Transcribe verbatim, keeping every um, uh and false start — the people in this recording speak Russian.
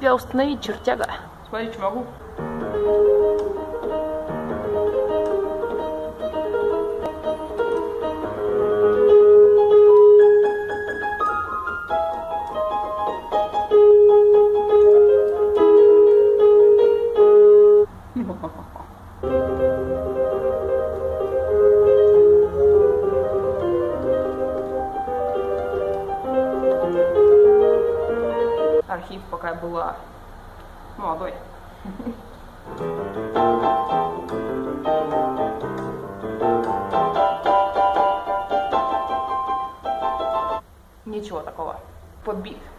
тебя установить, чертяга? Смотри, что могу. Архив, пока я была молодой. Ничего такого. Под бит.